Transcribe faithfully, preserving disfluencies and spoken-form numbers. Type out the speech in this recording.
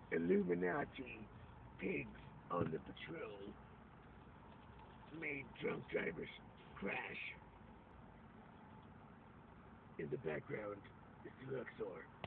Illuminati pigs on the patrol made drunk drivers crash. In the background is the Luxor.